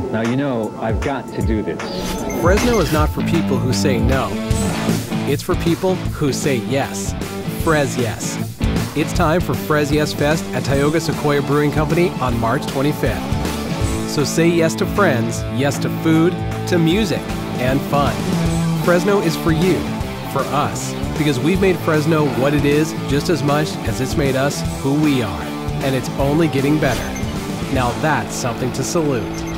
Now, you know, I've got to do this. Fresno is not for people who say no. It's for people who say yes. Fresyes. It's time for Fresyes Fest at Tioga Sequoia Brewing Company on March 25th. So say yes to friends, yes to food, to music, and fun. Fresno is for you, for us, because we've made Fresno what it is just as much as it's made us who we are. And it's only getting better. Now that's something to salute.